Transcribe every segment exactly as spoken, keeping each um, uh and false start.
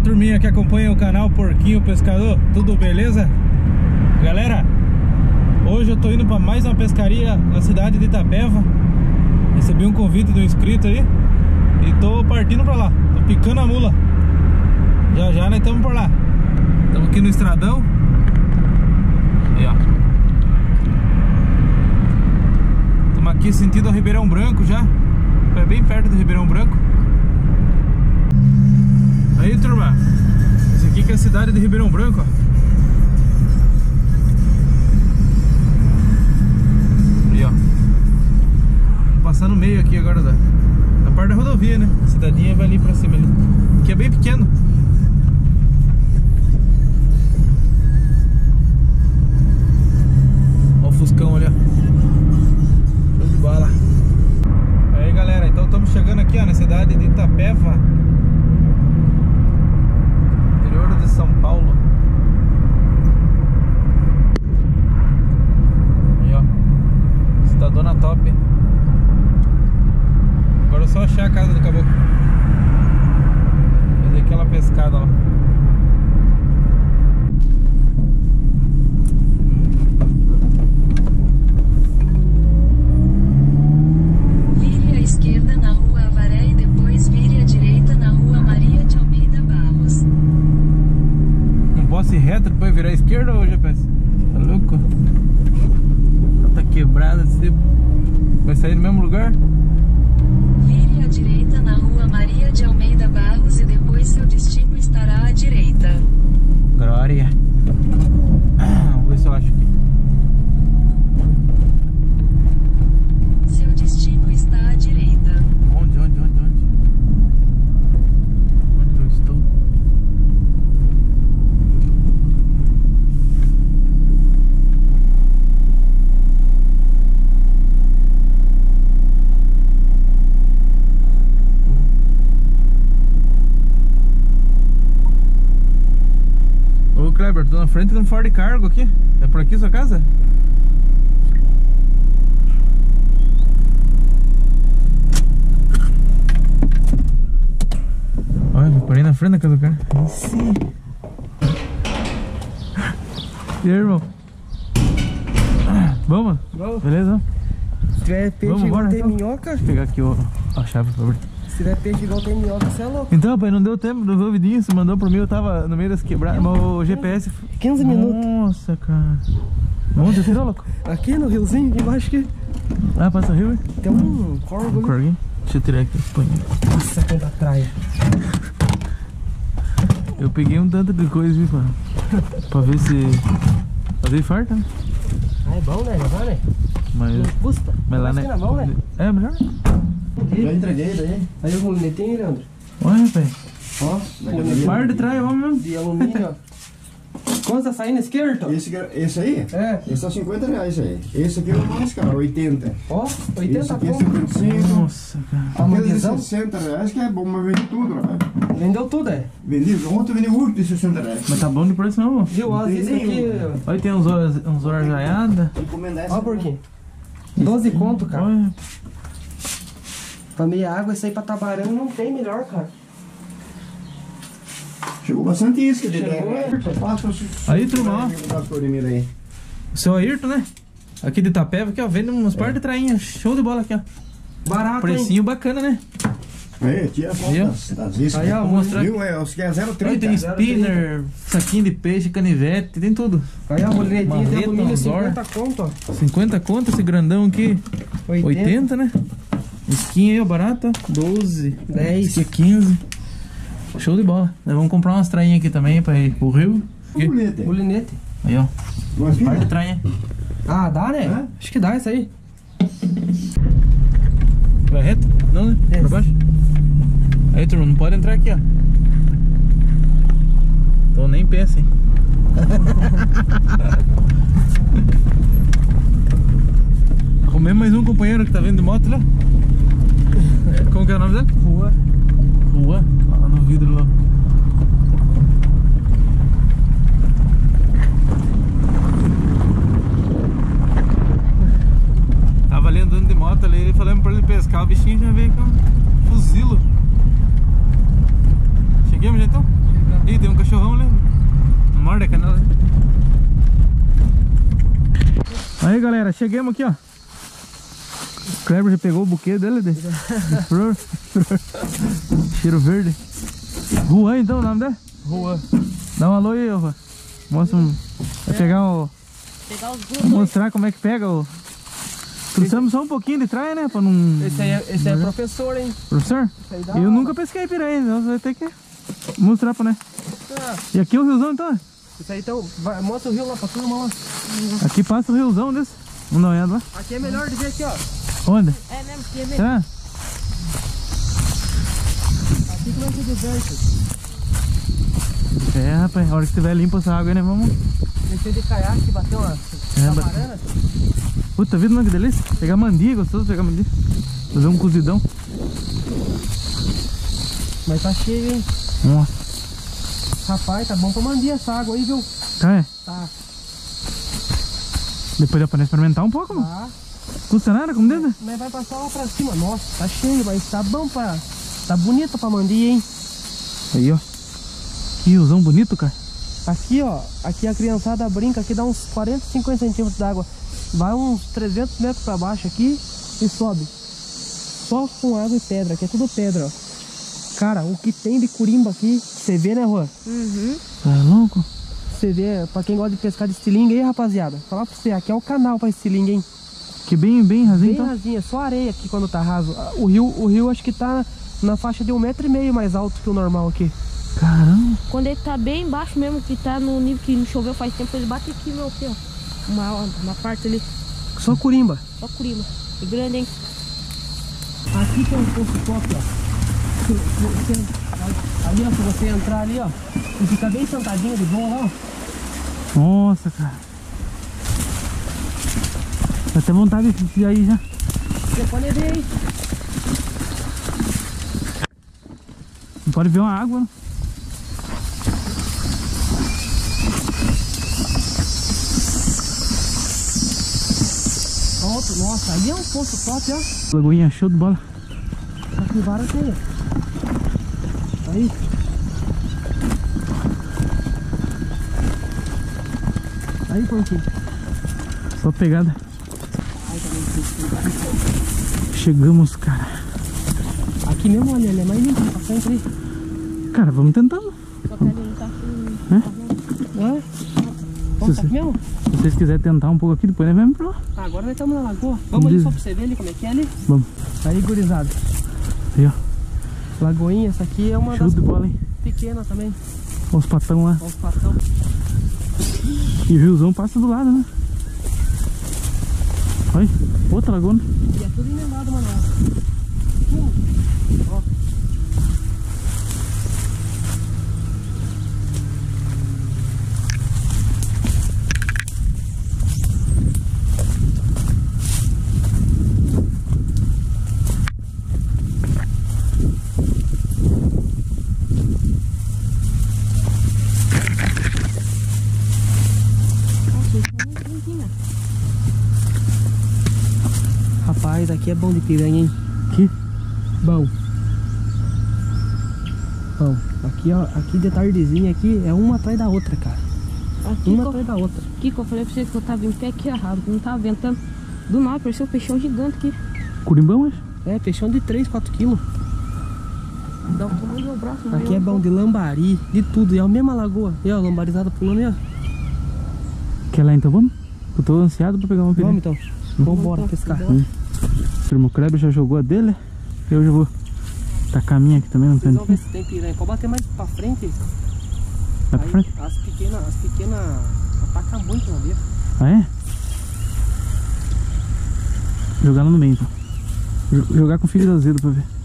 turminha que acompanha o canal Porquinho Pescador, tudo beleza? Galera, hoje eu tô indo pra mais uma pescaria na cidade de Itapeva. Recebi um convite de um inscrito aí e tô partindo pra lá, tô picando a mula. Já já nós estamos por lá. Estamos aqui no estradão. Aí, ó. Estamos aqui sentido a Ribeirão Branco já. É bem perto do Ribeirão Branco. Aí, turma, esse aqui que é a cidade de Ribeirão Branco, ó. Aí, ó. Vou passar no meio aqui agora da, da parte da rodovia, né? A cidadinha vai ali pra cima ali. Aqui é bem pequeno. Ó o Fuscão ali, ó. Show de bola. Aí, galera, então estamos chegando aqui, ó, na cidade de Itapeva, interior de São Paulo. Aí, ó, estadona top. Agora é só achar a casa do caboclo. Fazer aquela pescada lá. Vire à esquerda na rua Avaré e depois vire à direita na rua Maria de Almeida Barros. Não posso ir reto depois virar à esquerda ou G P S? Tá louco? Tá quebrada, você vai sair no mesmo lugar? Vire à direita na rua Maria de Almeida Barros e depois seu destino estará à direita. Glória. Vamos ver se eu acho aqui. Seu destino está à direita. Onde, onde, onde, onde? Onde eu estou? Ô Kleber, tô na frente de um Ford Cargo aqui. É por aqui sua casa? Olha, eu parei na frente da casa do cara. Aí sim. E aí, irmão? Vamos? Vamos. Beleza? Se tiver peixe Vamos igual embora, tem então. minhoca, Deixa eu pegar aqui o, a chave pra abrir. se tiver peixe igual tem minhoca, você é louco. Então, pai, não deu tempo de ver o vidinho. Você mandou pro mim, eu tava no meio das quebradas, mas o G P S... quinze minutos. Nossa, cara. Onde você tirou, louco? Aqui no riozinho, aqui embaixo aqui, Ah, passa o rio, hein? tem um corvo Um ali. corguinho. Deixa eu tirar aqui. Põe. Nossa, aqui da praia. Eu peguei um tanto de coisa, viu, pra, pra ver se... Fazer farta, né? Ah, é bom, né? Levar, né? Mas, Não custa. mas lá, Mas né? na mão, né? É, melhor. Já entreguei daí. Aí o mulinetinho, Leandro. Olha, pai. Ó, Par de trás, vamos mesmo. de alumínio, ó. Quanto tá saindo esquerdo? Esse, esse aí? É. Esse tá cinquenta reais aí. Esse aqui é o mais caro, oitenta. Ó, Esse oitenta aqui é conto. cinquenta e cinco. Nossa, cara. A Aquele de manguezão? sessenta reais que é bom, mas vende tudo, rapaz. Vendeu tudo, é? Vendi, ontem eu vendi urso de sessenta reais. Mas tá bom de preço não, mano. Viu? Ó, Não tem esse aqui... nenhum. Olha, tem uns olhos, uns olhos jaiadas. Encomendar Ó, por quê? doze conto, cara. Olha. Pra meia água, isso aí pra Tabarão não tem melhor, cara. Chegou bastante isca de Chegou, dentro. é. Só passa o- Aí, turma, ó. aí. O seu Ayrton, né? Aqui de Itapeva, aqui, ó. Vende uns par de trainhas. Show de bola aqui, ó. Barato, hein? Precinho bacana, né? Aí, tira a foto Viu? das, das iscas. Aí, ó, Como mostrar- Viu? É, os que é zero Aí trinta. tem spinner, saquinho de peixe, canivete, tem tudo. Aí a mulinetinha de Marreta, alumínio, Andor. cinquenta conto, ó. cinquenta conto esse grandão aqui. oitenta. oitenta, né? Skin aí, ó, barato, ó. doze. dez. Esse aqui é quinze. Show de bola. Nós vamos comprar umas trainhas aqui também pra ir pro rio. Aqui. Bonito. Mulinete. Aí, ó. Duas Par de filhas? trainha. Ah, dá, né? Hã? Acho que dá isso aí. Vai reto? Não, né? Desce. Pra baixo. Aí, turma, não pode entrar aqui, ó. Então nem pensem. Arrumei mais um companheiro que tá vindo de moto lá. Como que é o nome dele? Rua. Rua. Lá no vidro lá. Tava ali andando de moto ali, ele falando pra ele pescar, o bichinho já veio com um fuzilo. Cheguemos já então? Chegamos. Ih, tem um cachorrão ali. Morde a canela. Aí, galera, chegamos aqui, ó. O Kleber já pegou o buquê dele de, de flor. Cheiro verde. Juan, então, o nome dele? Juan. Dá um alô aí, Juan. Mostra um... Vai pegar o... Pegar os Vou mostrar como é que pega o... Trouxemos só um pouquinho de trás, né? Pra não... Esse aí é, esse aí é professor, hein? Professor? aí dá Eu aula. nunca pesquei piranha, então você vai ter que mostrar pra nós. Ah, E aqui é o riozão, então? isso aí então, vai, mostra o rio lá pra turma lá. Aqui passa o riozão desse. Vamos dar uma olhada lá. Aqui é melhor de ver aqui, ó. Onde? É mesmo, que é mesmo. Será? Aqui que vai ser deserto. É, rapaz, a hora que estiver limpa essa água aí, né? Vamos... Descer de caiaque, bater uma É, camarana. Puta vida, não, que delícia. Pegar mandia, gostoso pegar mandia. Fazer um cozidão. Mas tá cheio, hein? Nossa. Rapaz, tá bom pra mandir essa água aí, viu? Tá, é? Tá. Depois dá pra nós experimentar um pouco, mano. Tá. Custa nada, como dedo? Mas vai passar lá pra cima. Nossa, tá cheio, mas tá bom pra... Tá bonito pra mandir, hein? Aí, ó. Que riozão bonito, cara. Aqui, ó. Aqui a criançada brinca. Aqui dá uns quarenta, cinquenta centímetros d'água. Vai uns trezentos metros pra baixo aqui e sobe. Só com água e pedra. Aqui é tudo pedra, ó. Cara, o que tem de curimba aqui, você vê, né, Juan? Uhum. Tá louco? Você vê, pra quem gosta de pescar de estilingue aí, rapaziada. Falar pra você, aqui é o canal pra estilingue, hein? Que bem, bem rasinho, Bem então. rasinha, só areia aqui quando tá raso. O rio, o rio acho que tá na faixa de um metro e meio mais alto que o normal aqui. Caramba. Quando ele tá bem embaixo mesmo, que tá no nível que não choveu faz tempo, ele bate aqui, meu, aqui, ó. Uma, uma parte ali, Só curimba. só curima. É grande, hein? Aqui tem um poço top, ó. Se- se- se- Ali, ó, se você entrar ali, ó, e ficar bem sentadinho de boa lá, ó. Nossa, cara. Dá até vontade de ir aí já. Você pode ver aí. Não pode ver uma água, né? Pronto, nossa, ali é um poço top, ó. Lagoinha show de bola. Aqui várias tem. Aí. Aí, Pontinho. Só pegada. Chegamos, cara. Aqui mesmo, olha, ele é mais limpo pra frente ali. Cara, vamos tentando. Só que ali não tá assim. É? É? Vamos, tá aqui mesmo? Se vocês quiserem tentar um pouco aqui, depois nós vamos pra lá. Ah, agora nós estamos na lagoa. Vamos ali Diz- só pra você ver ali como é que é ali. Vamos. Aí, gurizada. Aí, ó. Lagoinha, essa aqui é uma Show das de bola, hein? pequenas também. Olha os patão lá. Olha os patão. E o riozão passa do lado, né? Olha, outra lagoa. E é tudo emendado, mano. Ó. Nossa, isso é muito limpinho. Rapaz, aqui é bom de piranha, hein? Aqui. Bom. Bom. Aqui, ó. Aqui de tardezinha aqui é uma atrás da outra, cara. Aqui, Uma que atrás da outra. eu, aqui que eu falei pra você que eu tava em pé aqui errado, não tava ventando. Do nada, apareceu um peixão gigante aqui. Curimbão, acho. É, peixão de três, quatro quilos. Dá o tamanho do meu braço. mas Aqui eu- é bom de lambari, de tudo. E é a mesma lagoa. E ó, lambarizada pulando aí, ó. Quer lá então, vamos? Eu tô ansiado pra pegar uma piranha. Vamos então. Vamos embora pescar. Hum. O irmão Kleber já jogou a dele. Eu já vou tacar a minha aqui também, não Vocês tem. vão ver se tem piranha. Pode bater mais pra frente. Vai pra Aí, frente? as pequenas, as pequenas atacam muito na beira. Ah, é? Jogar lá no meio, então. Jo- Jogar com fígado azedo pra ver.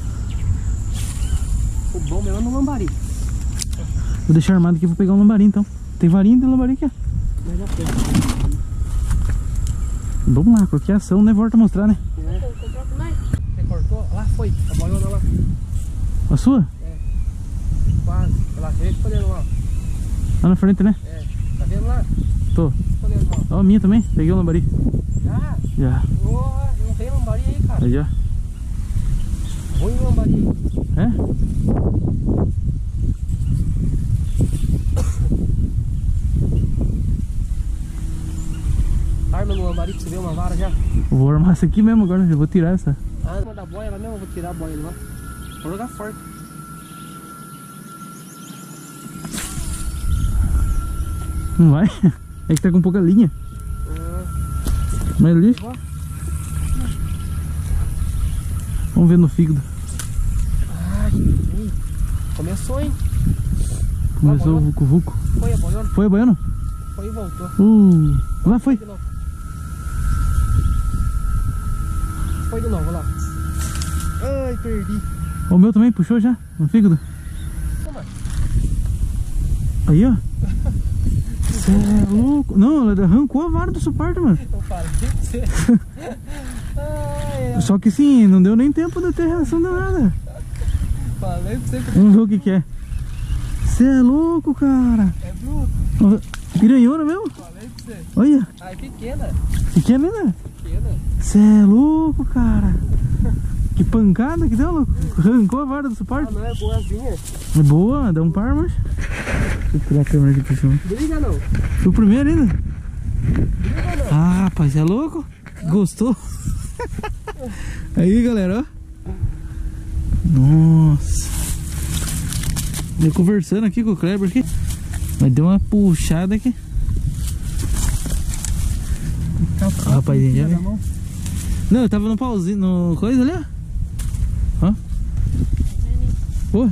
O bom mesmo é no lambari. Vou deixar armado aqui, vou pegar um lambari então. Tem varinha de lambari aqui, ó. Mas já foi. Vamos lá, qualquer ação, né? Volta a mostrar, né? Você cortou? Lá foi. A boiona lá. A sua? Quase. Ela veio escolhendo lá. Lá na frente, né? É. Tá vendo lá? Tô. Escolhendo lá. Ó, a minha também. Peguei o lambari. Já? Já. Porra, não tem lambari aí, cara. Aí, ó. Ruim lambari aí. É? uma vara já? Vou armar essa aqui mesmo agora, eu vou tirar essa. Ah, vou dar boia lá mesmo, eu vou tirar a boia de lá. Vou jogar forte. Não vai? É que tá com pouca linha. Ah. Mas ali. Vamos ver no fígado. Ai, começou, hein? Começou o vucu vucu. Foi a boiona? Foi a boiana? Foi e voltou. Uh, lá foi. De novo. Foi de novo, lá. Ai, perdi. O meu também puxou já, no fígado. Toma. Aí, ó. Cê é louco. Não, ela arrancou a vara do suporte, mano. Eu falei pra você. Ai, Só que sim, não deu nem tempo de ter reação de nada. falei pra você que Vamos ver o que que é. Cê é louco, cara. é bruto. Ó, piranhona mesmo? Falei pra você. Olha, Ai, pequena. pequena ainda. Pequena. Cê é louco, cara. Que pancada que deu, louco. Arrancou a vara do Ah, suporte. não é boazinha. É boa, dá um par, mas... Deixa eu tirar a câmera aqui por cima. Briga não. Foi o primeiro ainda. Briga não. Ah, rapaz, é louco? Gostou? Aí, galera, ó. Nossa. Eu conversando aqui com o Kleber aqui. Mas deu uma puxada aqui. Ó, rapazinho, já viu? Não, eu tava no pauzinho, no coisa ali, ó. Ó. Pô.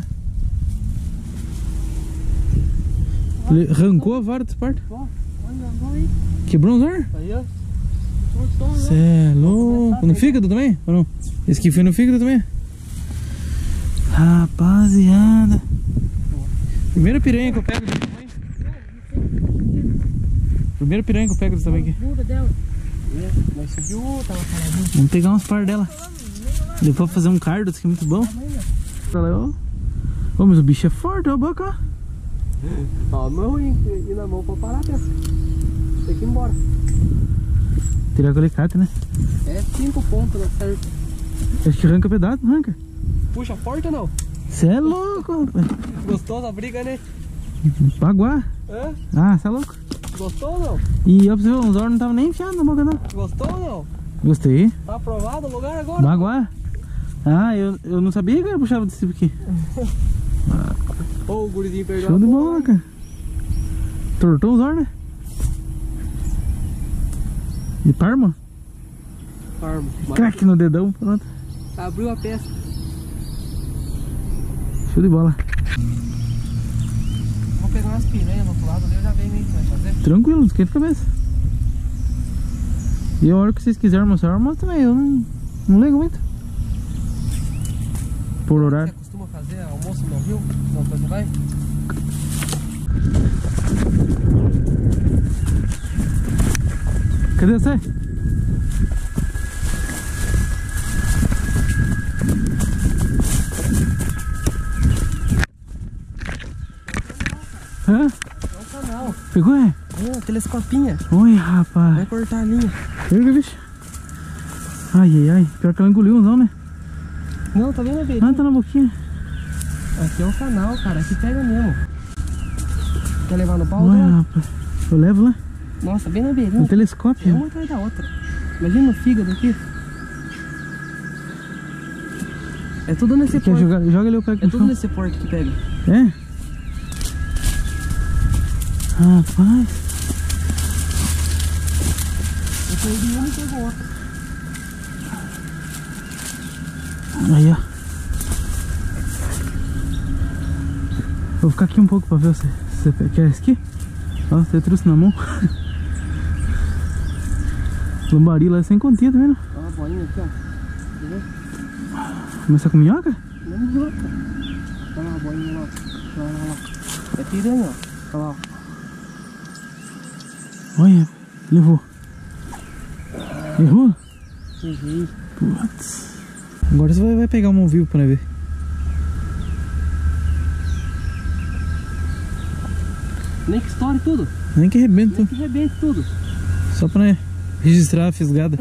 Ele arrancou a vara do suporte. Ó, olha, vai. Quebrou uns ar? Aí, ó. Cê é louco. No fígado também? Ou não? Esse aqui foi no fígado também? Rapaziada. Primeira piranha que eu pego desse tamanho. Primeira piranha que eu pego desse tamanho aqui. Mas subiu, tava paradinho. Vamos pegar umas par dela. Depois pra fazer um cardo, isso aqui é muito bom. Olha lá, ó. Ô, mas o bicho é forte, ó a boca, ó. Ó, a mão e, e na mão pra parar a peça. Tem que ir embora. Tirar com alicate, né? É cinco pontos na certa. Acho que arranca pedaço, não arranca? Puxa forte ou não? Cê é louco, rapaz. Gostou da briga, né? Baguá. Hã? Ah, cê é louco. Gostou ou não? E ó, pra você ver, os olhos não tava nem enfiados na boca, não. Gostou ou não? Gostei. Tá aprovado o lugar agora? Baguá. Ah, eu, eu não sabia que era puxava desse tipo aqui. Ô, o gurizinho perdeu Show a de bola, bola, hein? cara. Tortou os olhos, né? De Parma? Parma. Crack no dedão, pronto. Abriu a peça. Show de bola. Vou pegar umas piranhas do outro lado ali, eu já venho aí, vai fazer? Tranquilo, não esquenta a cabeça. E a hora que vocês quiserem almoçar, eu almoço também. Eu não, não ligo muito. Por Você horário. costuma fazer almoço no rio? Não, você vai? Cadê você? Hã? É um canal. Pegou, é? É, telescopinha. Oi, rapaz. Vai cortar a linha. Pega, bicho. Ai, ai, ai. Pior que ela engoliu, não, né? Não, tá vendo a beirinha? Ah, tá na boquinha. Aqui é o canal, cara. Aqui pega mesmo. Quer levar no pau? Oi, Não? rapaz. Eu levo lá. Nossa, bem na beirinha. No É telescópio. uma atrás da outra. Imagina o fígado aqui. É tudo nesse Quer porte. jogar? Joga ali o pé É no tudo chão. nesse porte que pega. É? Rapaz. Eu perdi uma e pegou outra. Aí, ó. Vou ficar aqui um pouco pra ver se você quer esse aqui. Ó, você trouxe na mão. Lambari lá é sem continha também, né? Olha a bolinha aqui, ó. Quer ver? Começar com minhoca? Não me roca. Olha lá a bolinha lá. Olha lá, olha lá. É piranha, ó. Olha lá, ó. Olha, levou. Errou? Errei. Putz. Agora você vai, vai pegar uma ao vivo pra ver. Nem que estoure tudo. Nem que arrebenta, Nem que rebente tudo. só pra né, registrar a fisgada.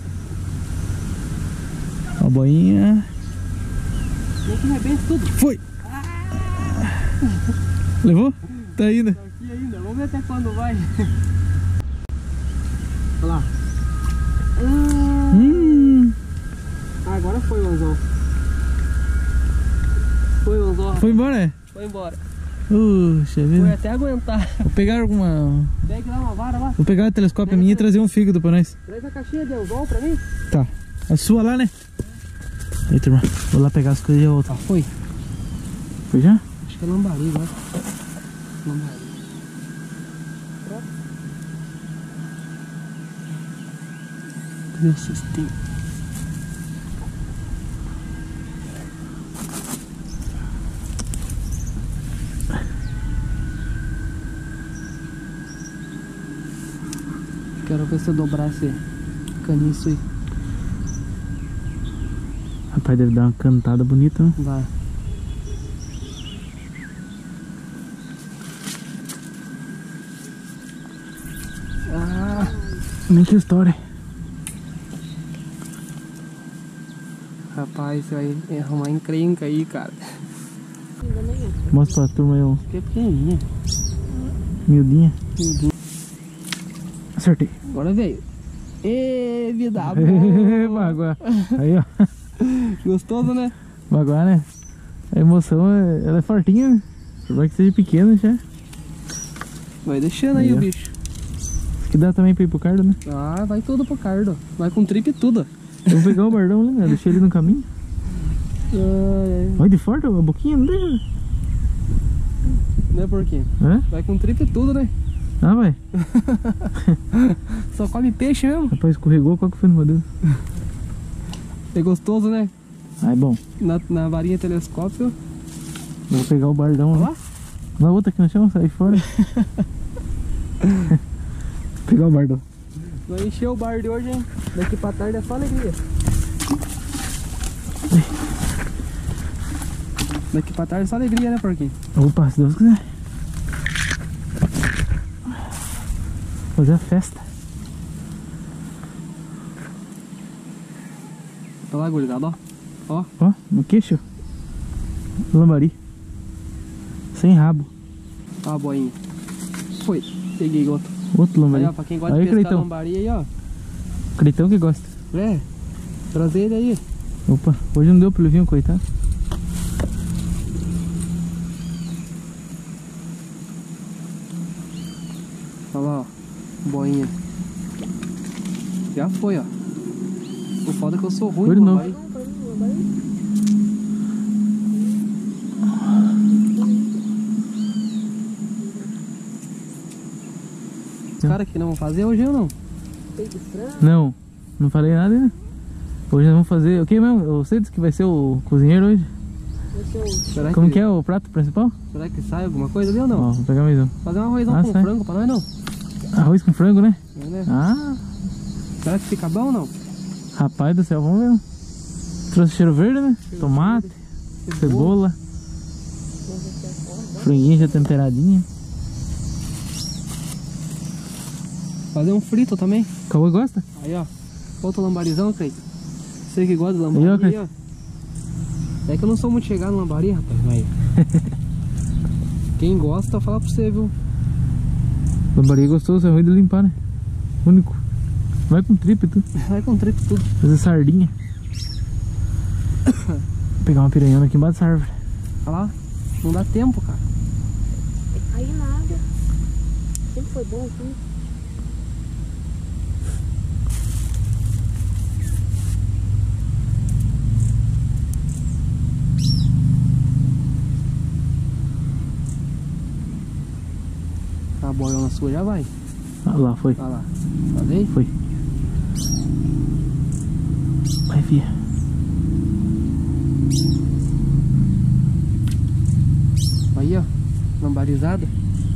A boinha. Nem que rebente tudo. Foi! Levou? Tá indo. Tá aqui ainda. Vamos ver até quando vai. Olha lá. Hum. Hum. Agora foi o anzol. Foi o anzol. Foi embora, é? Foi embora. Puxa Foi vida. até aguentar. Vou pegar alguma... Pega lá uma vara lá. Vou pegar o telescópio minha e trazer um fígado pra nós. Traz a caixinha de anzol pra mim. Tá. A sua lá, né? Aí, turma. Vou lá pegar as coisas e a outra. Ah, foi. Foi já? Acho que é lambari, né? Lambari. Meu cestinho. Quero ver se eu dobrar esse caniço aí. Rapaz, deve dar uma cantada bonita, né? Vai. Ah, Nem que história. rapaz, você vai arrumar encrenca aí, cara. Ainda nenhum. Mostra pra turma aí, ó. Que pequenininha. Miudinha. Miudinha. Acertei. Agora veio. Ê, vida boa. Bagua. Aí, ó. Gostoso, né? Bagua, né? A emoção, é- ela é fortinha, né? Por mais que seja pequena já. Vai deixando aí, Aí, o ó. bicho. Isso que dá também pra ir pro cardo, né? Ah, vai tudo pro cardo. Vai com trip e tudo. Eu vou pegar o bardão ali, né? Deixei ele no caminho. Ai, Olha de forte, a boquinha, não deixa. né, porquinho? Hã? Vai com trip e tudo, né? Ah, vai. Só come peixe mesmo. Rapaz, escorregou, qual que foi no meu dedo? É gostoso, né? Ah, é bom. Na, na varinha telescópio. Eu vou pegar o bardão Olha lá. lá. Na outra aqui no chão, sai fora. Pegar o bardão. Vai encher o bar de hoje, hein? Daqui pra tarde é só alegria. Daqui pra tarde é só alegria, né, porquinho? Opa, se Deus quiser. Fazer a festa. Olha lá, gurizada, ó. Ó. Ó, no queixo. Lambari. Sem rabo. Ó a boinha. Foi. Peguei outro. Outro lambari. Aí, ó, pra quem gosta Aí, de pescar Creitão. lambari aí, ó. Creitão que gosta. É. Trazer ele aí. Opa, hoje não deu pro Livinho, coitado. Olha lá, ó. Boinha. Já foi, ó. O foda é que eu sou ruim Foi de no novo. lambari. Não, pra mim, lambari. Os caras que não vão fazer hoje ou não? Peito de frango. Não, não falei nada ainda. Hoje nós vamos fazer. O que mesmo? Você disse que vai ser o cozinheiro hoje? Esse é o... Será Como que é o prato principal? Será que sai alguma coisa ali ou não? Ó, vou pegar mais um. Fazer um arrozão Ah, com sai. frango pra nós não? Arroz com frango, né? É, né? Ah, Será que fica bom ou não? rapaz do céu, vamos ver. Trouxe cheiro verde, né? Tomate, cebola, franguinho já temperadinho. Fazer um frito também. Cauã gosta? Aí, ó. Outro lambarizão, Cleiton. Você que gosta de lambari, Aí, ó, aí, Cleiton. ó. É que eu não sou muito chegado no lambari, rapaz, mas... Quem gosta, fala pra você, viu? Lambari é gostoso, é ruim de limpar, né? Único. Vai com tripa e tudo. Vai com trip tudo. Fazer sardinha. Vou pegar uma piranhona aqui embaixo dessa árvore. Olha lá. Não dá tempo, cara. Aí nada. Sempre foi bom assim. A boiona sua já vai. Ah lá, foi. Olha lá. Falei? Foi. Vai, filha. Aí, ó. Lambarizada.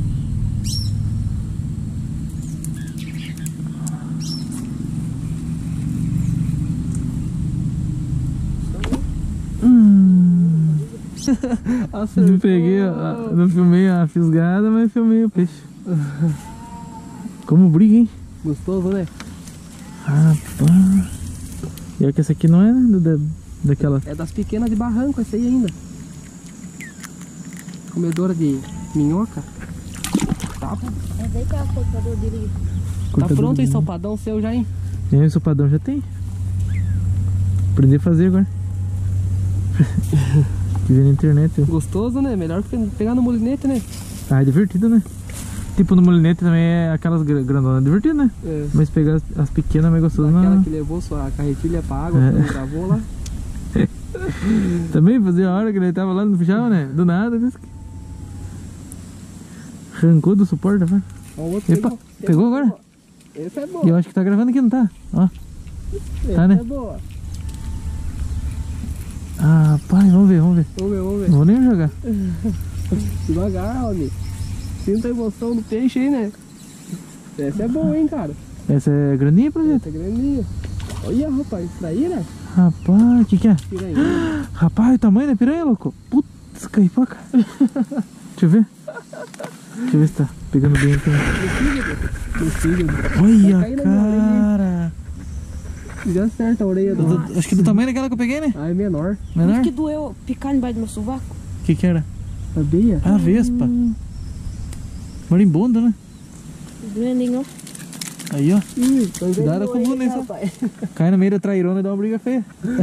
Hum. Acertou. Não peguei, a- não filmei a fisgada, mas filmei o peixe. Como briga, hein? Gostoso, né? Rapaz. E é que essa aqui não é, né? Da, daquela. É das pequenas de barranco essa aí ainda. Comedora de minhoca. Tá, É daí que é o cortador dele. tá cortadora pronto o de- ensopadão seu já, hein? E aí, o sopadão já tem. Aprender a fazer agora. Que vê na internet. Eu. Gostoso, né? Melhor que pegar no molinete, né? Ah, é divertido, né? Tipo, no molinete também é aquelas grandonas, é divertido, né? É. Mas pegar as, as pequenas é mais gostoso, Aquela não. que levou sua carretilha pra água, É. que gravou lá. Também fazia a hora que ele tava lá, não puxava, né? Do nada, disse que... Arrancou do suporte, né? Ó, o outro Epa, pegou agora? Esse é bom. E eu acho que tá gravando aqui, não tá? Ó. Esse tá, né? é boa. Ah, pai, vamos ver, vamos ver. Vamos ver, vamos ver. Não vou nem jogar. Devagar, homem. Sinta a emoção do peixe aí, né? Essa é boa, hein, cara? Essa é grandinha, projeto? Essa é grandinha. Olha, rapaz, traíra? Rapaz, o que que é? Piranha. Rapaz, o tamanho da piranha, louco. Putz, caipoca. Deixa eu ver. Deixa eu ver se tá pegando bem aqui. No fígado. Olha, cair na minha orelha, cara. Já acerta a orelha do... Do- Acho que do tamanho daquela que eu peguei, né? Ah, é menor. Menor? Por que doeu picar embaixo do meu sovaco? O que que era? Abelha? Ah, vespa. Marimbondo, né? Grande, não? Aí, ó. Ih, então Cuidado ganhou com o ele, Bruno, hein, rapaz. Cai no meio da trairona e dá uma briga feia.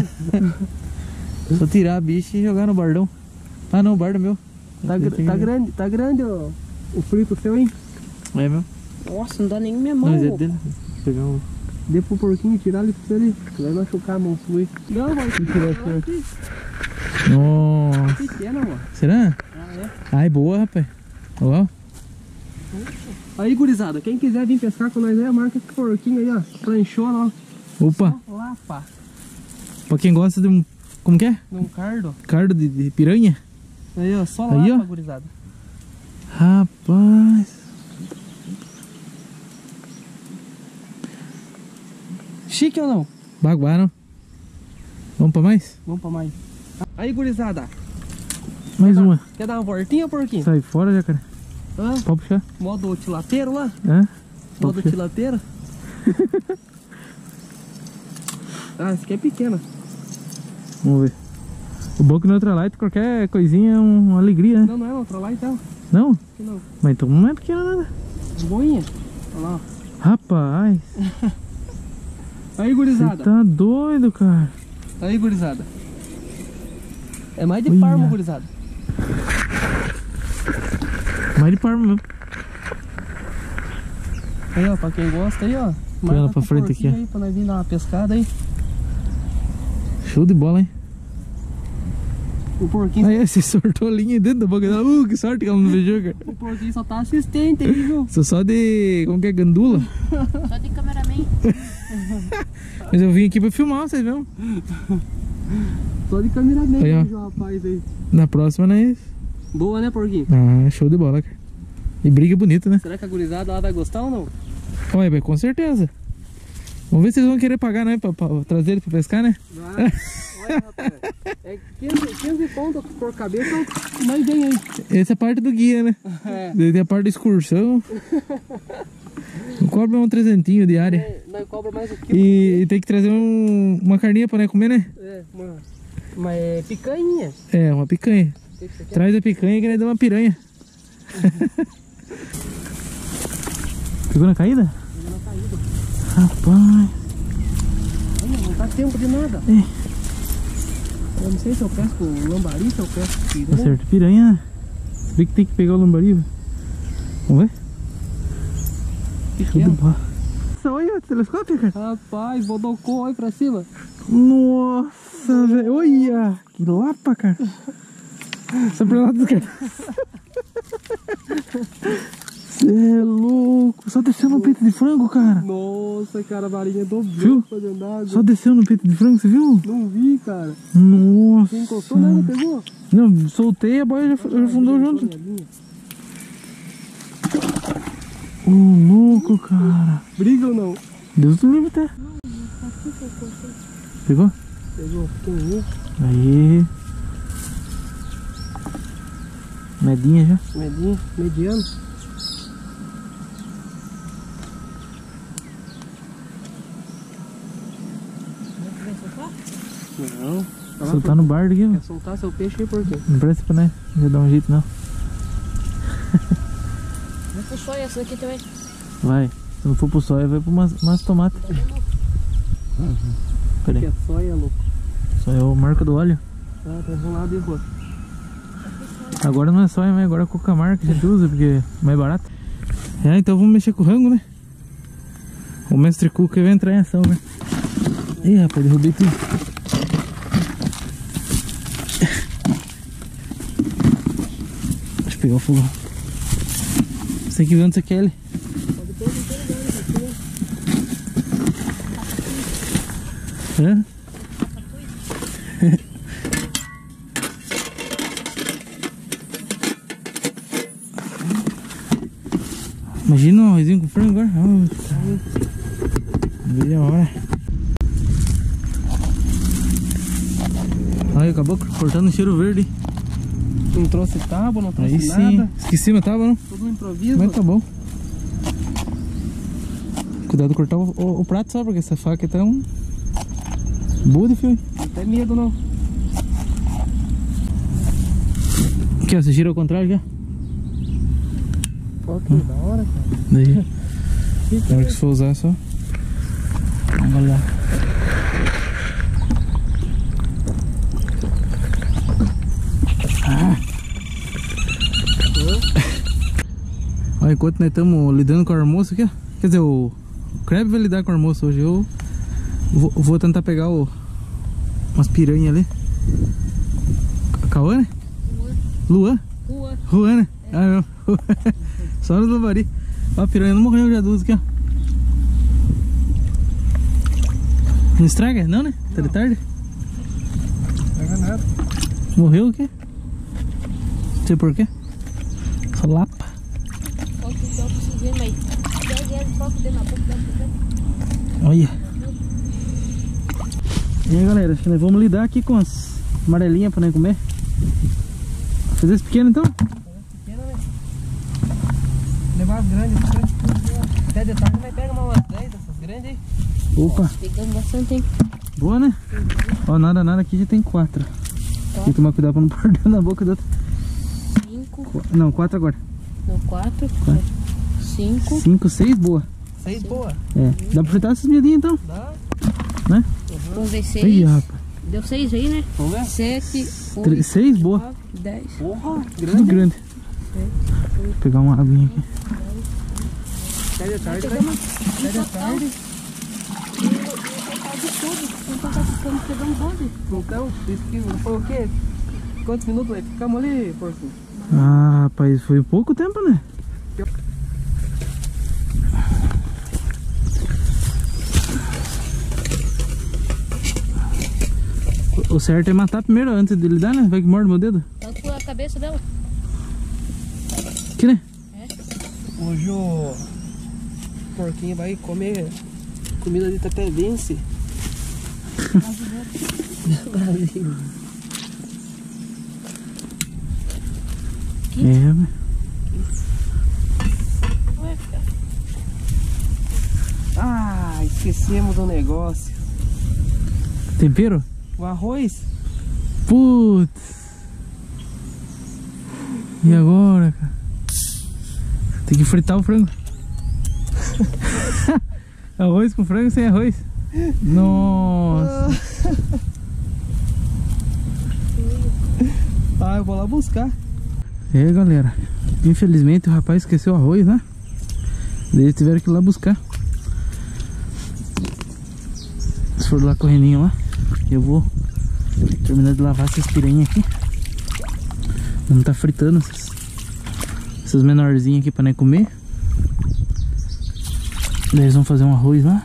Só tirar a bicha e jogar no bardão. Ah, não, o bardo é meu. Tá, gr- tá grande, tá grande ó, o frito seu, hein? É meu? Nossa, não dá nem minha mão. Não, mas é ô. dele. Vou pegar um... Dê pro porquinho tirar ali pra você ali. Vai machucar a mão sua. Não, vai tirar aqui. Nossa. Pequena, mano. Será? Ah, é. Ai, boa, rapaz. Ó. Aí, gurizada, quem quiser vir pescar com nós aí, marca esse porquinho aí, ó. Pranchona, ó. Opa. Lá, pá. Pra quem gosta de um... Como que é? Num cardo. Cardo de, de piranha? Aí, ó. Só Aí, lá, ó. pá, gurizada. Rapaz. Chique ou não? Baguaram. Vamos pra mais? Vamos pra mais. Aí, gurizada. Mais uma. Quer dar uma voltinha, porquinho? Sai fora, jacaré. Hã? Pode puxar. Modo tilateiro lá? Hã? Modo puxar. tilateiro? Ah, esse aqui é pequena. Vamos ver. O bom que no ultralight qualquer coisinha é um- uma alegria, né? Não, não é outra lá então. Não? Aqui não. Mas então não é pequena nada. Boinha. Olha lá, Rapaz. ó. Aí, Você gurizada. tá doido, cara. Aí, gurizada. É mais de Olha. parma, gurizada. Mais de parma mesmo. Aí, ó, pra quem gosta aí, ó. Põe ela marca pra com frente porquinho aqui, ó. aí, pra nós vir dar uma pescada aí. Show de bola, hein? O porquinho, Aí, você sortou a linha dentro da boca dela. Uh, que sorte que ela não beijou, cara. o porquinho só tá assistente aí, viu? Sou só de... Como que é? Gandula? Só de cameraman. Mas eu vim aqui pra filmar, vocês viram? Só de câmera Aí, dele, ó. viu, rapaz aí. Na próxima, né? Boa, né, porquinho? Ah, show de bola, cara. E briga bonita, né? Será que a gurizada lá vai gostar ou não? Olha, vai, com certeza. Vamos ver se eles vão querer pagar, né? Pra, pra trazer ele pra pescar, né? Vai. Olha, rapaz. É quinze, quinze pontos por cabeça, mas vem aí. Essa é a parte do guia, né? É. Daí tem a parte da excursão. Cobra um trezentinho diária. É, nós cobra mais o quilo. E, e tem que trazer um, uma carninha pra nós comer, né? É, uma, uma é, picanha. É, uma picanha. O que que você quer? Traz a picanha que ele dá uma piranha. Pegou na caída? Pegou na caída. Rapaz. Olha, não tá tempo de nada. É. Eu não sei se eu pesco lambari, se eu pesco Tá piranha. certo, piranha, né? Vê que tem que pegar o lambari. velho. Vamos ver? Show de Pequeno. bola. Nossa, olha o telescópio, cara. Rapaz, bodocou aí pra cima. Nossa, velho. Olha. Que lapa, cara. Só pra lá dos caras. Você é louco. Só desceu no peito de frango, cara. Nossa, cara, a varinha Viu? dobrou pra dentro d'água. Só desceu no peito de frango, você viu? Não vi, cara. Nossa. Você encostou, né? Não pegou? Não, soltei, a boia já, já afundou junto. Ô, louco, cara. Briga ou não? Deus do livre, até. Pegou? Pegou, pequenininho. Aí. Medinha já. Medinho, mediano. Não. Soltar no bardo aqui, Quer mano. soltar seu peixe aí por quê? Não presta pra nós. Não vai dar um jeito, não. Vou pro só essa daqui também. Vai. Se não for pro sol, vai pro mas, mas tomate. Cadê? Que é soia, louco. Só é a marca do óleo. Ah, tá de um lado e do outro. Agora não é soia, mas agora é Cocamar que a gente usa, porque é mais barato. É, então vamos mexer com o rango, né? O mestre Cuca vai entrar em ação, né? Ih, rapaz, derrubei tudo. Deixa eu pegar o fogão. Você tem que ver onde você quer ele. Hã? Imagina um arrozinho com frango agora. Veio a hora. Aí, acabou cortando um cheiro verde. Não trouxe tábua, não trouxe Aí nada. sim. Esqueci, mas tava, não? Tudo no improviso. Mas tá bom. Cuidado de cortar o, o, o prato só, porque essa faca tá um... Boa de fio. Não tem medo, não. Aqui, ó, você gira ao contrário já. Pô, que da hora, cara. Daí, na hora que você for usar, só... Vamos lá. Ah. Olha, enquanto nós estamos lidando com o almoço aqui, ó. Quer dizer, o Crab vai lidar com o almoço hoje. Eu vou, vou tentar pegar o, umas piranhas ali. Cauã, né? Luan? Rua. Juan, né? É. Ah, não. Só no Lambari. Ó, a piranha não morreu já duas aqui, ó. Não estraga? Não, né? Tá de tarde? Não pega nada. Morreu o quê? Não sei por quê. Só lapa. Só que eu preciso ver, mas dez reais só que dentro na boca dentro. Olha. E aí, galera, acho que nós vamos lidar aqui com as amarelinhas pra nós comer. Fazer esse pequeno então? Pequena, né? Levar as grandes, até de tarde vai pegar umas dez dessas grandes aí. Opa, Pegando bastante, hein? boa, né? Ó, nada, nada, aqui já tem quatro. Tem que tomar cuidado pra não pôr dentro da boca do outro. Cinco. Qu- Não, quatro agora. Não, quatro. Cinco. Cinco, seis, boa. Seis boa. É, dá pra fritar essas miudinhas então, Dá. né? Vamos ver seis. Aí, rapaz. Deu seis aí, né? Vamos ver? Sete. Tre- Oito. Seis, boa. Nove. Dez. Porra, Tudo grande. Vou pegar uma aguinha aqui. Até de tarde vai. Pegamos. Até de tarde. Então tá ficando pegando doze. Então, isso que foi o quê? Quantos minutos aí? Ficamos ali, porco? Ah, rapaz, foi pouco tempo, né? O certo é matar primeiro antes de lidar, né? Vai que morde meu dedo. Tanto por a cabeça dela. Aqui, né? Hoje o porquinho vai comer comida de tapevense. É, né? Ah, esquecemos do negócio. Tempero? O arroz. Putz. E agora, cara? Tem que fritar o frango. Arroz com frango sem arroz. Nossa. Ah, eu vou lá buscar. É, galera. Infelizmente o rapaz esqueceu o arroz, né? Daí eles tiveram que ir lá buscar. Se for lá correndinho lá, eu vou terminar de lavar essas piranhas aqui. Vamos tá fritando essas, essas menorzinhas aqui pra nós comer. Daí eles vão fazer um arroz lá.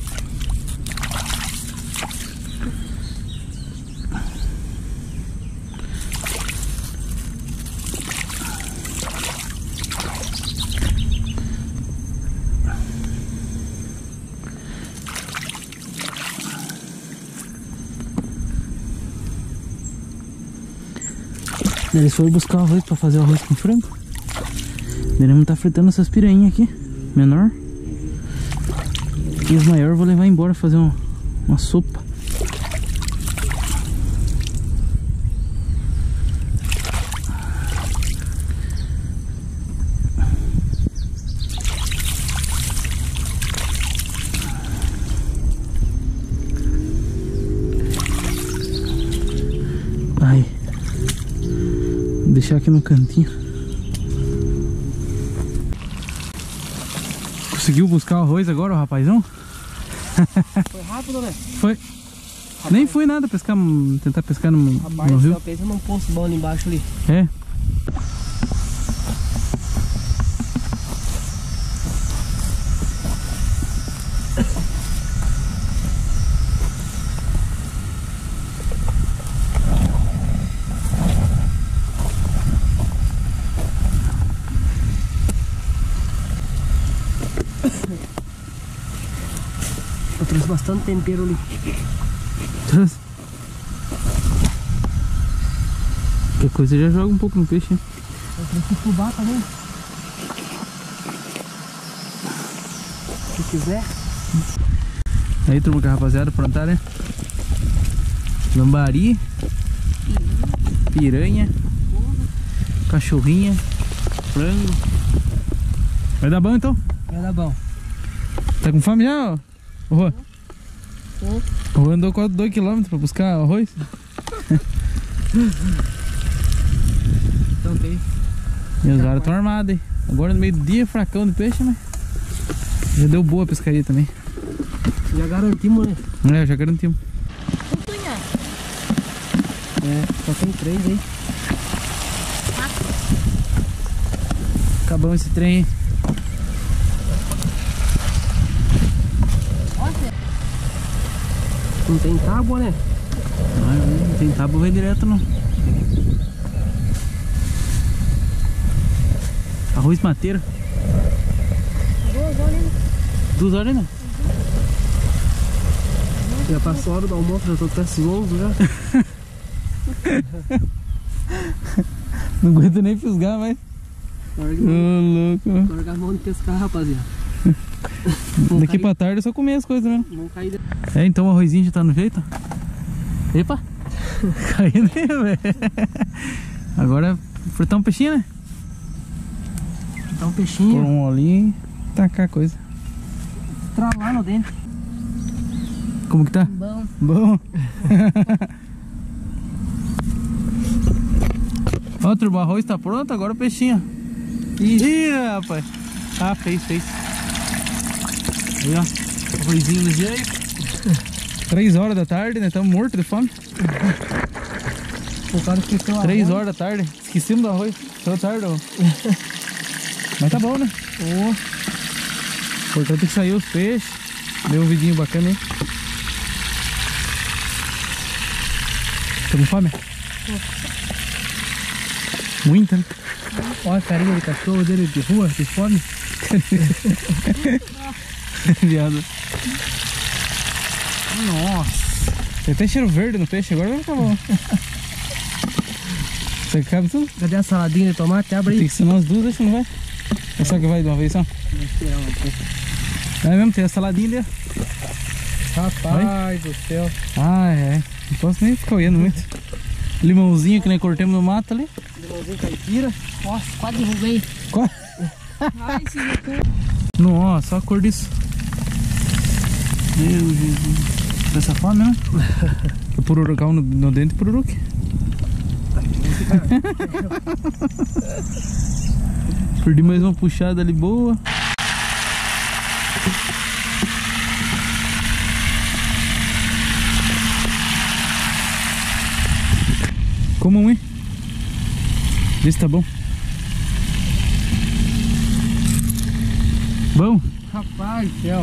Eles foram buscar o arroz pra fazer o arroz com frango. Iremos tá fritando essas piranhas aqui, menor. E os maiores eu vou levar embora fazer um, uma sopa. deixar aqui no cantinho. Conseguiu buscar o arroz agora, o rapazão? Foi rápido, né? Foi. Rapaz. Nem foi nada pescar, tentar pescar no, Rapaz, no rio. Rapaz, pensa num poço bom ali embaixo ali. É. Eu trouxe bastante tempero ali. Trouxe. Qualquer coisa já joga um pouco no peixe, hein? Eu trouxe fubá também. Se quiser. Aí, turma, que a rapaziada plantar, né? Lambari, piranha, cachorrinha, frango. Vai dar bom então? Vai dar bom. Tá com fome já, ó? Ô, Rua? Hum. O Rua andou quase dois quilômetros pra buscar arroz. Também. E os caras estão armados, hein? Agora no meio do dia, fracão de peixe, mas já deu boa a pescaria também. Já garantimos, né? É, já garantimos. É, só tem três aí. Acabamos esse trem, hein? Não tem tábua, né? Não, não tem tábua, vai direto não. Arroz mateiro. Duas horas ainda. Duas horas ainda? Já passou a hora do almoço, já tô até ansioso já. Não aguento nem fisgar, mas... Larga, Ô, louco. larga a mão de pescar, rapaziada. Daqui pra tarde eu só comer as coisas mesmo. Não cair de... É, então o arrozinho já tá no jeito. Epa! Caindo aí, velho. Agora fritar um peixinho, né? Dá um Pôr peixinho, um olhinho e tacar a coisa. estralar no dente. Como que tá? Bom. Bom. Ó, turma, o arroz tá pronto, agora o peixinho. Ih, rapaz. Ah, fez, fez. Aí, ó. Arrozinho no jeito. Três horas da tarde, né? Estamos mortos de fome. O cara esqueceu a Três arroz. horas da tarde. Esquecemos do arroz. Tô tarde, ó. Mas tá bom, né? Oh, Importante é que saiu os peixes. Deu um vidinho bacana, hein? Tá com fome? Muita, né? olha a carinha de cachorro dele de rua, de fome. Viado. Nossa. Tem até cheiro verde no peixe, agora vai ficar bom. Você cabe tudo? Cadê a saladinha de tomate? Abre Tem aí. que ser umas duas, acho que não vai. Ou só que vai de uma vez só? É mesmo, tem a saladinha ali. Rapaz do céu. Ah, é. Não posso nem ficar olhando muito. Limãozinho que nem cortemos no mato ali. Limãozinho caipira. Nossa, quase derrubei. Qual? Ai, esse jeito. Nossa, só a cor disso. Meu Jesus. Dessa fome, né? Que pururucão no, no dente, pururuque. Perdi mais uma puxada ali boa. Como um, hein? Vê se tá bom. Bom? Rapaz do céu.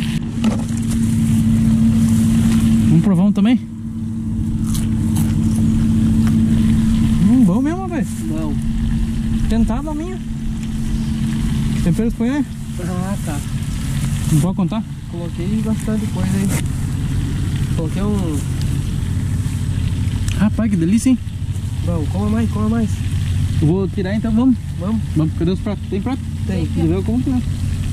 Vamos provar um também? Hum, bom mesmo, velho. Não. Tentado a minha. Que tempero você põe aí? Ah, tá. Não pode contar? Coloquei bastante coisa aí. Coloquei um... Rapaz, que delícia, hein? Bom, coma mais, coma mais. Eu vou tirar então, vamos. Vamos? Vamos, cadê os pratos? Tem prato? Tem. Deixa eu ver eu como que é.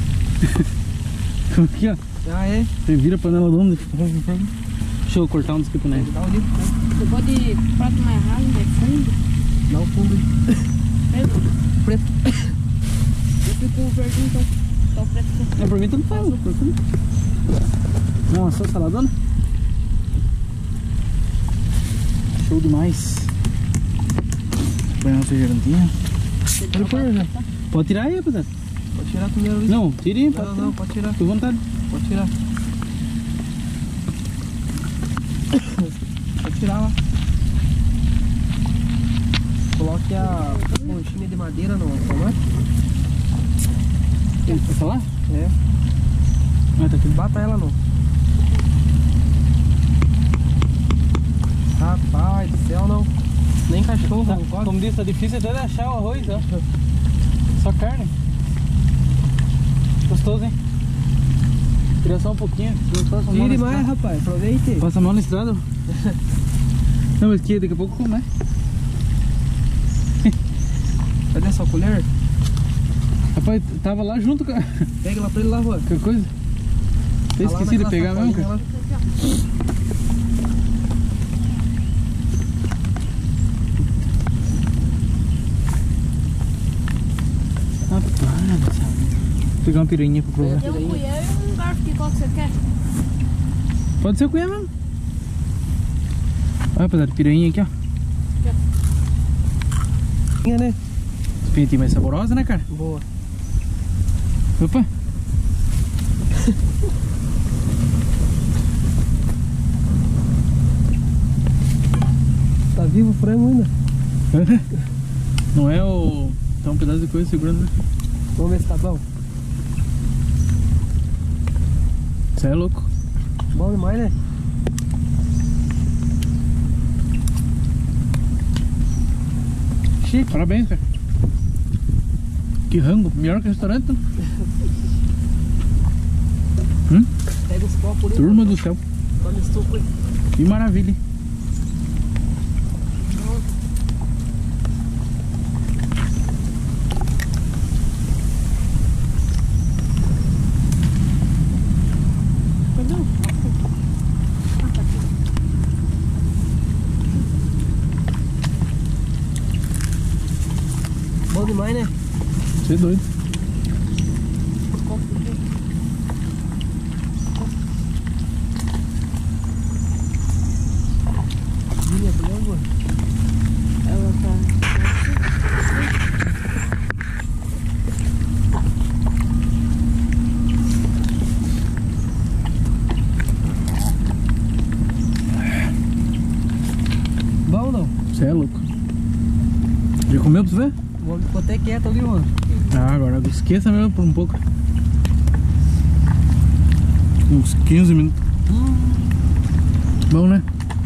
Aqui, ó. Ah, é? Você vira a panela de onde? Deixa eu cortar um dos capinéis. Dá um litro. Eu vou de prato mais raso, mais fundo. Dá o fundo aí. Preto. Preto. Eu fico com o verdinho, então. Então o preto fica. É, por mim tanto faz. Nossa, só saladona? Show demais. Põe uma refrigerantinha. Pode pôr, já. Pode tirar aí, rapaziada. Pode tirar primeiro ali. Não, tire aí. Não, Pode não, pode tirar. Fique à vontade. Pode tirar. Pode tirar lá. Coloque a conchinha de madeira no tomate. Quer falar? É. Ah, tá aqui. Bata ela não. Rapaz do céu, não. Nem cachorro, Tá, não come. como disse, tá difícil até de achar o arroz, ó. Só carne. Gostoso, hein? Tira só um pouquinho. Passa a mão na Tire estrada. mais, rapaz. Aproveite. Passa a mão na estrada. Não, mas que daqui a pouco come, né? Cadê a sua colher? Rapaz, tava lá junto com a, Pega lá pra ele lá, Juan. com a coisa. Eu Tá lá esqueci de naquela pegar mesmo, sacolinha cara. lá. Rapaz, vou pegar uma piranha pra provar. Tem um colher e um garfo aqui, qual que você quer? Pode ser colher mesmo. Olha, rapaziada, piranha aqui, ó. Tinha, né? Pintinha mais saborosa, né, cara? Boa. Opa. Tá vivo o frango ainda? Não é o... Tá um pedaço de coisa segurando, né? Vamos ver se tá bom. Isso é louco. Bom demais, né? Chique. Parabéns, cara. Que rango, melhor que restaurante, né? Hum? Pega os copos ali. Turma do céu. Olha o estufa aí. Que maravilha, hein? Bom demais, né? Você é doido. Vinha, beleza? Ela tá... Bom ou não? Você é louco. Já comeu pra você ver? O homem ficou até quieto ali, mano. Ah, agora esqueça mesmo por um pouco. Uns quinze minutos. Bom, né?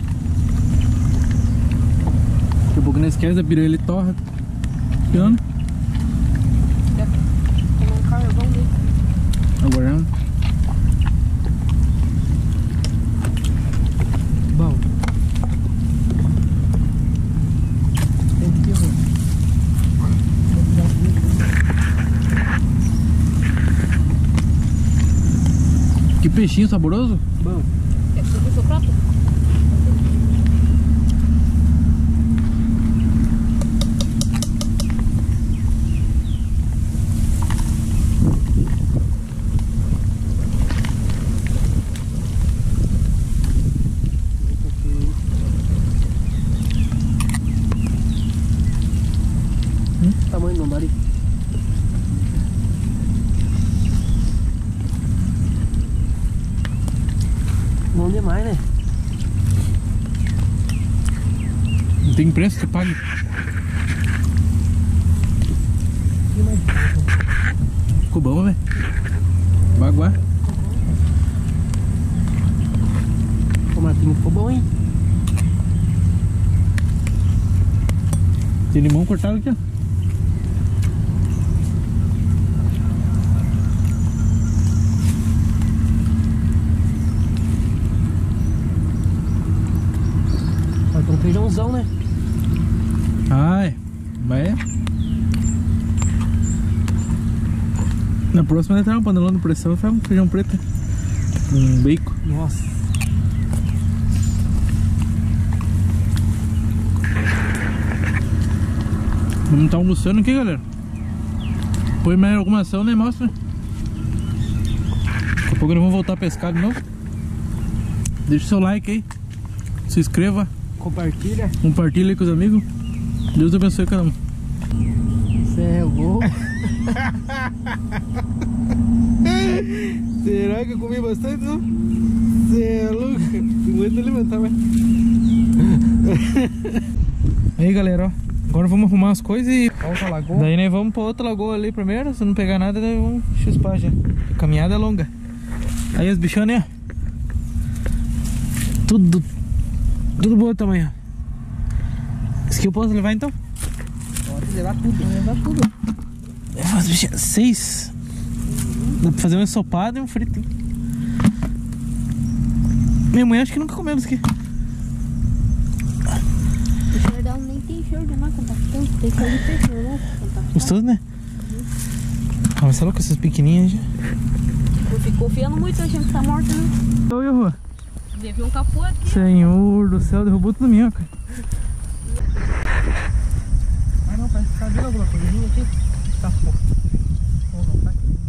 Daqui a pouco não esquece, a piranha ele torra. Ficando. Tem um carvão dele. Agora não. Bom. Tem que ter, mano. Que peixinho saboroso. Bom. Quer que você seu prato? Tamanho do lambari. Bom demais, né? Não tem preço que pague. Ficou bom, velho. Baguá. O tomatinho ficou bom, hein? Tem limão cortado aqui, ó. Vai ter um feijãozão, né? Ai, vai. Na próxima vai entrar uma panelão de pressão e faz um feijão preto. Um bacon. Nossa. Vamos estar almoçando aqui, galera. Põe mais alguma ação, né? Mostra. Daqui a pouco nós vamos voltar a pescar de novo. Deixa o seu like aí. Se inscreva. Compartilha. Compartilha aí com os amigos. Deus abençoe cada um. Você é louco? Será que eu comi bastante, não? Você é louco? Não aguento alimentar, mas... Aí, galera, ó. Agora vamos arrumar as coisas e... Outra lagoa. Daí nós vamos pra outra lagoa ali primeiro. Se não pegar nada, daí vamos chispar já. A caminhada é longa. Aí os bichão, né? Tudo... Tudo bom tamanho. Esse aqui eu posso levar então? Pode levar tudo, levar tudo. Levar os bichos... Seis. Dá pra fazer um ensopado e um frito. Minha mãe acho que nunca comeu isso aqui. O cheiro dela nem tem cheiro de nada, tá tanto. Tem cheiro de peixe, não? Gostoso, né? Ah, mas você é louco, essas pequenininhas já. Eu fico confiando muito, achando que tá morta, né? Oi, Rua. Devia um capô aqui. Senhor do céu, derrubou tudo minhoca. Ah não, parece que tá vendo alguma coisinha aqui. Tá pô. Ou não, tá aqui.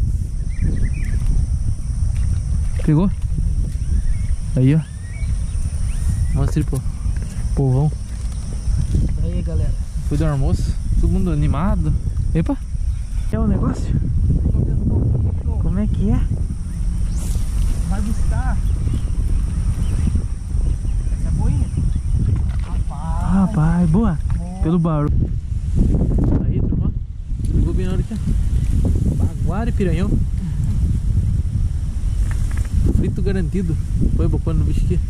Pegou? Aí, ó. Mostra aí, pô. Povão. Aí, galera. Foi do almoço. Todo mundo animado. Epa. É o negócio? Como é que é? Vai buscar. Essa é boinha? Rapaz. Rapaz, boa. Boa. Pelo barulho. Aí, turma. Pegou bem na hora aqui, ó. Baguara e piranhão. Frito garantido. Foi bocando no bicho aqui.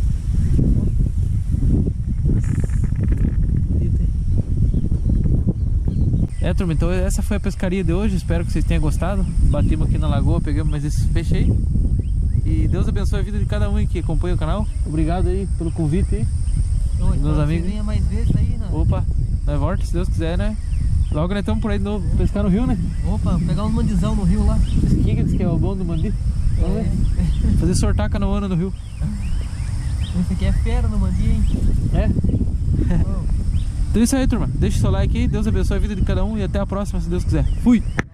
É, turma, então essa foi a pescaria de hoje. Espero que vocês tenham gostado. Batemos aqui na lagoa, pegamos mais esses peixes aí. E Deus abençoe a vida de cada um aí que acompanha o canal. Obrigado aí pelo convite aí. Ô, Meus então amigos. você venha mais vezes aí, né? Opa, nós volta se Deus quiser, né? Logo nós estamos por aí de novo, pescar no rio, né? Opa, pegar um mandizão no rio lá. Esse aqui que diz que é o bom do mandi. Vamos ver. Fazer sortar canoana no rio. Esse aqui é fera no mandi, hein? É? Ô. Então é isso aí, turma. Deixa o seu like aí. Deus abençoe a vida de cada um e até a próxima, se Deus quiser. Fui!